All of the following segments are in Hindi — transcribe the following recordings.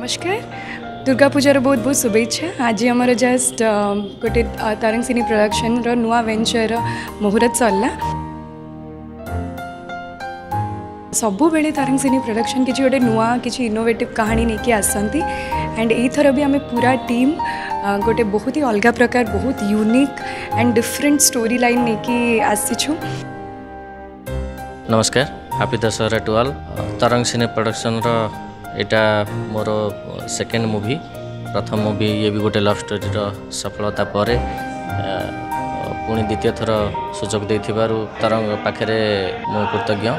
नमस्कार दुर्गा पूजार बहुत बहुत शुभेच्छा। आज आमर जस्ट गोटे तरंग सिनी प्रोडक्शन नुआ वेंचर मुहूर्त सरला। सबु बेले तरंग सिनी प्रोडक्शन किसी गोटे नुआ किसी इनोवेटिव कहानी नहीं आसती एंड एथर भी आम पूरा टीम गोटे बहुत ही अलग प्रकार बहुत unique and different story line नहीं आसीछु। नमस्कार, हैप्पी दशहरा टू ऑल। तरंग सिने प्रोडक्शन एटा मोर सेकेंड मूवी। प्रथम मूवी ये भी गोटे लव स्टोरी सफलता पर पुणी द्वितीय थर सुजोग देथिबारु तरंग पाखरे मो कृतज्ञ।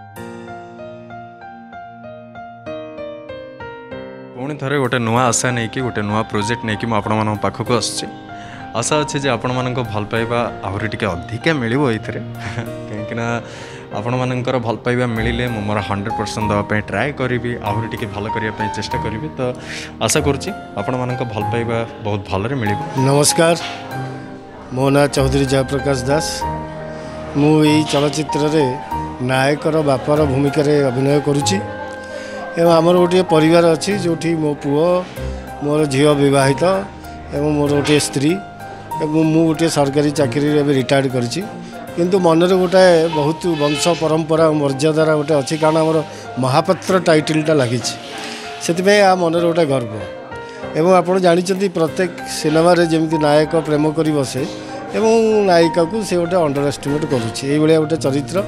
पुणी थरे गोटे नुआ आशा नहीं कि गोटे नुआ प्रोजेक्ट नहीं कि आपण मान पाखक आसछि। आशा अच्छे जे आपण मानक भल पाइबा आहुरी टिके अधिका मिलिबो एथिरे कहिंकिना आपण मानकर भल पाइबा मिलिले मो मोर 100% दवा ट्राए करी आहुरी टिके भल करिया चेष्टा करी। तो आशा करुच्ची आपण मानक भल पाइबा बहुत भल रे मिलिबो। नमस्कार, मो ना चौधरी जयप्रकाश दास। मु एई चलचित्र रे नायकर बापर भूमिका रे अभिनय करुच्ची एवं आमर गोटे परिवार अच्छी जो मो पुओ मोर झील बहित एवं मोर गोटे स्त्री एवं मु गोटे सरकारी चाकरी रिटायर्ड करिछि। किंतु मनरे गोटे बहुत वंश परंपरा मर्यादार गोटे अच्छी कारण आमर महापात्र टाइटलटा लगी से मनरे गोटे गर्व। एवं आपड़ जानते प्रत्येक सिनेमा जमी नायक प्रेम कर बसे एवं नायिका को से गोटे अंडर एस्टिमेट करुच्ची गोटे चरित्र।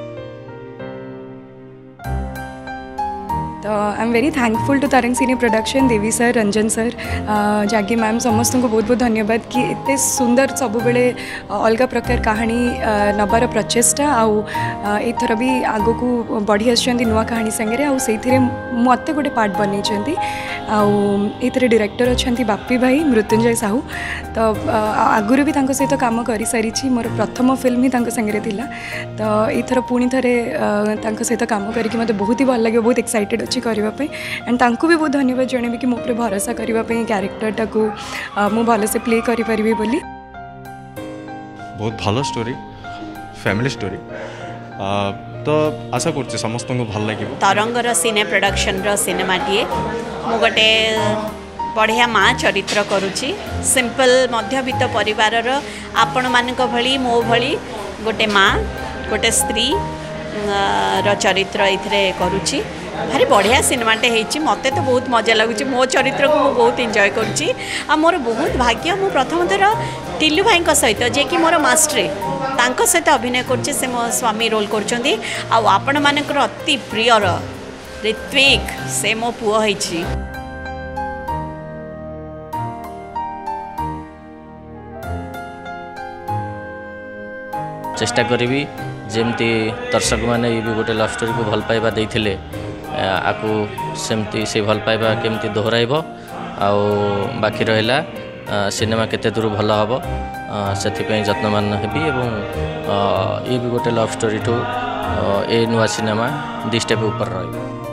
तो I am very thankful to Tarang cine production, Devi sir, Ranjan sir, Jagi ma'am, समस्त को बहुत बहुत धन्यवाद कि इतने सुंदर सब बेले अलग प्रकार कहानी नबार प्रचेष्टा आउर भी आग को बढ़ी आसुँच नुआ कहानी सांगे आते मत गोटे पार्ट बनई आउे डायरेक्टर अच्छा बापी भाई मृत्युंजय साहू। तो आगुरी भी सहित काम कर सारी मोर प्रथम फिल्म ही सांगे थिला। तो एथर पुणी थे सहित काम करके मत बहुत ही भल लगे, बहुत एक्साइटेड अच्छी करने एंड तांको भी बहुत धन्यवाद जनइबी कि मो पर भरोसा करने क्यारेक्टरटा को मु भल से प्ले करी बोली। बहुत भल स्टोरी, फैमिली स्टोरी। तो आशा करछि समस्त को भल लगे। तरंगर सिने प्रोडक्शन सिनेमाटे मु गोटे बढ़िया माँ चरित्र करुच्ची। सिंपल मध्यवित्त परिवार आपण मानक भली मो भली गोटे माँ गोटे स्त्री चरित्र ये करुच्ची। भारी बढ़िया सिनेमाटे होती। मत तो बहुत मजा लगुच। मो चरित्र को बहुत एंजॉय करुच्ची। आ मोर बहुत भाग्य मु प्रथम थर टिल्लू भाई सहित जे कि मोर मास्टरे तांको सहित अभिनय करछे। से मो स्वामी रोल करछंती। आपण मानकर अति प्रिय ऋत्विक से मो पुओ होइछि। चेष्टा करी जमती दर्शक मैंने ये भी गोटे लव स्टोरी को भल पाइबा देइथिले आकु सेमती से भल पाइबा केमती दोहराइब आउ बाकी रहिला सिनेमा केते दूर भल हम से जत्नवान हेबी एवं ये भी गोटे लव स्टोरी ठू ए नुआ सिनेमा 2 स्टेप ऊपर रही।